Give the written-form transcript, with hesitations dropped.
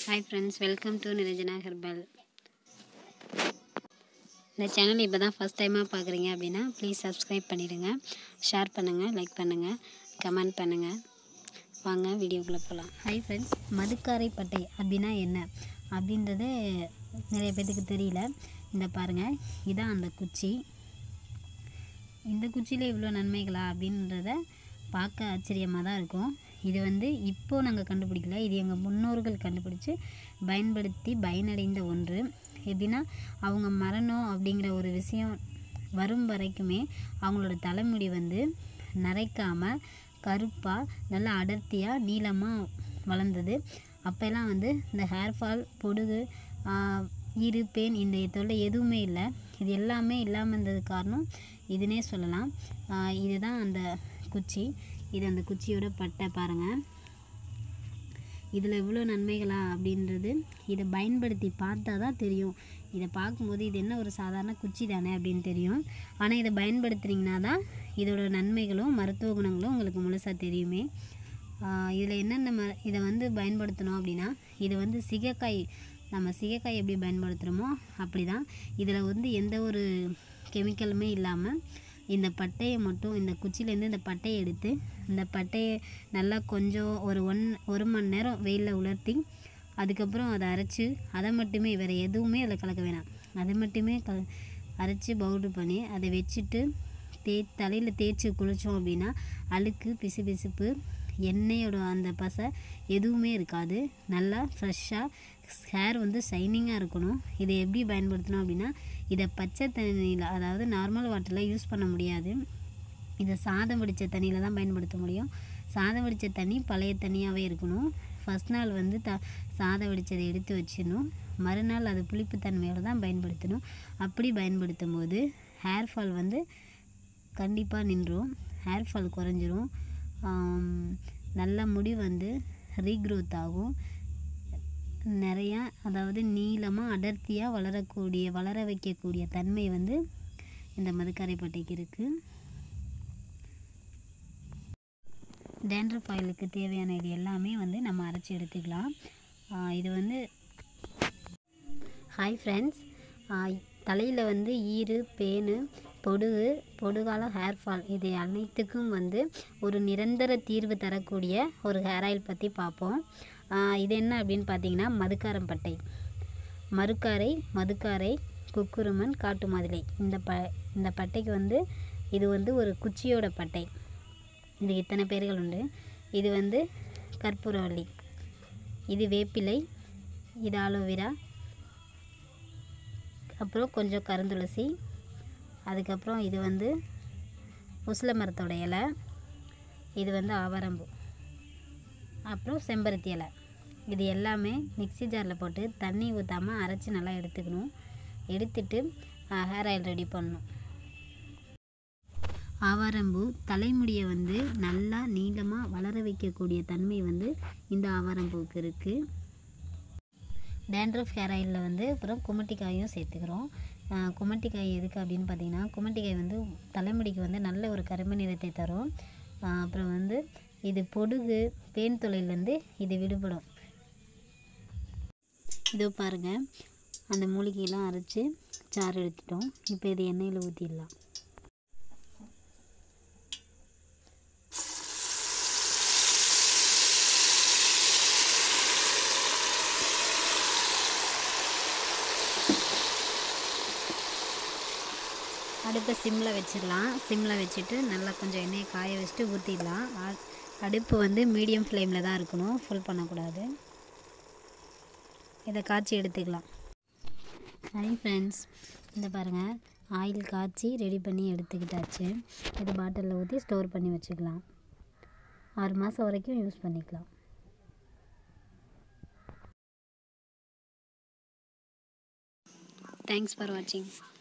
Hi friends, welcome to Niranjana Herbal. இந்த channel இப்போ தான் ஃபஸ்ட் டைமாக பார்க்குறீங்க அப்படின்னா ப்ளீஸ் சப்ஸ்கிரைப் பண்ணிடுங்க, ஷேர் பண்ணுங்கள், லைக் பண்ணுங்கள், கமெண்ட் பண்ணுங்கள். வாங்க வீடியோக்குள்ளே போகலாம். ஹாய் ஃப்ரெண்ட்ஸ், மதுக்காரை பட்டை அப்படின்னா என்ன அப்படின்றது நிறைய பேத்துக்கு தெரியல. இந்த பாருங்கள், இதான் அந்த குச்சி. இந்த குச்சியில் இவ்வளோ நன்மைகளா அப்படின்றத பார்க்க ஆச்சரியமாக தான் இருக்கும். இது இப்போது நாங்கள் கண்டுபிடிக்கல, இது எங்கள் முன்னோர்கள் கண்டுபிடிச்சி பயன்படுத்தி பயனடைந்த ஒன்று. எப்படின்னா, அவங்க மரணம் அப்படிங்கிற ஒரு விஷயம் வரும் வரைக்குமே அவங்களோட தலைமுடி நரைக்காமல் கருப்பாக நல்லா அடர்த்தியாக நீளமாக வளர்ந்தது. அப்போல்லாம் இந்த ஹேர் ஃபால், பொடுகு, ஈறு, பேன் இந்த தொல்லை எதுவுமே இல்லை. இது எல்லாமே இல்லாமல் இருந்தது காரணம் இதுன்னே சொல்லலாம். இதுதான் அந்த குச்சி. இது அந்த குச்சியோட பட்டை பாருங்கள். இதில் இவ்வளோ நன்மைகளா அப்படின்றது இதை பயன்படுத்தி பார்த்தா தான் தெரியும். இதை பார்க்கும்போது இது என்ன ஒரு சாதாரண குச்சி தானே அப்படின்னு தெரியும். ஆனால் இதை பயன்படுத்துனீங்கன்னா தான் இதோட நன்மைகளும் மருத்துவ குணங்களும் உங்களுக்கு முழுசாக தெரியுமே. இதில் என்னென்ன இதை பயன்படுத்தணும் அப்படின்னா, இது சிகைக்காய், நம்ம சிகைக்காய் எப்படி பயன்படுத்துகிறோமோ அப்படி தான். இதில் எந்த ஒரு கெமிக்கலுமே இல்லாமல் இந்த பட்டையை மட்டும், இந்த குச்சியிலேருந்து இந்த பட்டையை எடுத்து, இந்த பட்டையை நல்லா கொஞ்சம் ஒரு மணி நேரம் வெயிலில் உலர்த்தி, அதுக்கப்புறம் அதை அரைச்சி, அதை மட்டுமே வேறு எதுவுமே அதில் கலக்க வேணாம், அதை மட்டுமே அரைச்சி பவுட்ரு பண்ணி அதை வச்சுட்டு தலையில் தேய்ச்சி குளித்தோம் அப்படின்னா அழுக்கு, பிசுபிசுப்பு, எண்ணெயோட அந்த பசை எதுவுமே இருக்காது. நல்லா ஃப்ரெஷ்ஷாக ஹேர் ஷைனிங்காக இருக்கணும். இதை எப்படி பயன்படுத்தணும் அப்படின்னா, இதை பச்சை தண்ணியில், அதாவது நார்மல் வாட்டரில் யூஸ் பண்ண முடியாது. இதை சாதம் வடித்த தண்ணியில் தான் பயன்படுத்த முடியும். சாதம் வடித்த தண்ணி பழைய தண்ணியாகவே இருக்கணும். ஃபஸ்ட் நாள் சாதம் வடித்ததை எடுத்து வச்சிடணும். மறுநாள் அது புளிப்பு தன்மையோடு தான் பயன்படுத்தணும். அப்படி பயன்படுத்தும் போது ஹேர் ஃபால் கண்டிப்பாக நின்றும், ஹேர் ஃபால் குறைஞ்சிரும். நல்ல முடி ரீக்ரோத் ஆகும். நிறையா, அதாவது நீளமாக அடர்த்தியாக வளர வைக்கக்கூடிய தன்மை இந்த மதுக்காரை பட்டைக்கு இருக்குது. டேண்ட்ரஃப் ஆயிலுக்கு தேவையான இது எல்லாமே நம்ம அரைச்சி எடுத்துக்கலாம். இது ஹாய் ஃப்ரெண்ட்ஸ், தலையில் ஈறு, பேனு, பொடுகால ஹேர் ஃபால் இது அனைத்துக்கும் ஒரு நிரந்தர தீர்வு தரக்கூடிய ஒரு ஹேர் ஆயில் பற்றி பார்ப்போம். இது என்ன அப்படின்னு பார்த்தீங்கன்னா, மதுக்காரம்பட்டை, மதுக்காரை, குக்குருமன், காட்டு மாதுளை. இந்த பட்டைக்கு இது ஒரு குச்சியோட பட்டை. இது இத்தனை பேர்கள் உண்டு. இது கற்பூரவள்ளி, இது வேப்பிலை, இது ஆலோவேரா, அப்புறம் கொஞ்சம் கருந்துளசி, அதுக்கப்புறம் இது உசில மரத்தோட இலை, இது ஆவாரம்பூ, அப்புறம் செம்பருத்தி இலை. இது எல்லாமே மிக்ஸி ஜாரில் போட்டு தண்ணி ஊற்றாமல் அரைச்சி நல்லா எடுத்துக்கணும். எடுத்துட்டு ஹேர் ஆயில் ரெடி பண்ணணும். ஆவாரம்பூ தலைமுடியை நல்லா நீளமாக வளர வைக்கக்கூடிய தன்மை இந்த ஆவாரம்பூவுக்கு இருக்குது. டேண்ட்ரஃப் ஹேர் ஆயிலில் அப்புறம் குமட்டிக்காயும் சேர்த்துக்கிறோம். குமட்டிக்காய் எதுக்கு அப்படின்னு பார்த்தீங்கன்னா, குமட்டிக்காய் தலைமுடிக்கு நல்ல ஒரு கருமை நிறத்தை தரும். அப்புறம் இது பொடுகு, பேன் தொல்லையிலேருந்து இது விடுபடும். இதோ பாருங்கள், அந்த மூலிகையெல்லாம் அரைச்சி சாறு எடுத்துட்டோம். இப்போ இது எண்ணெயில் ஊற்றிடலாம். அடுப்பை சிம்மில் வச்சிடலாம். சிம்மில் வச்சுட்டு நல்லா கொஞ்சம் எண்ணெயை காய வச்சுட்டு ஊற்றிடலாம். அடுப்பு மீடியம் ஃப்ளேமில் தான் இருக்கணும், ஃபுல் பண்ணக்கூடாது. இதை காய்ச்சி எடுத்துக்கலாம். ஹாய் ஃப்ரெண்ட்ஸ், இந்த பாருங்கள், ஆயில் காய்ச்சி ரெடி பண்ணி எடுத்துக்கிட்டாச்சு. இது பாட்டிலில் ஊற்றி ஸ்டோர் பண்ணி வச்சுக்கலாம். 6 மாதம் வரைக்கும் யூஸ் பண்ணிக்கலாம். தேங்க்ஸ் ஃபார் வாட்சிங்.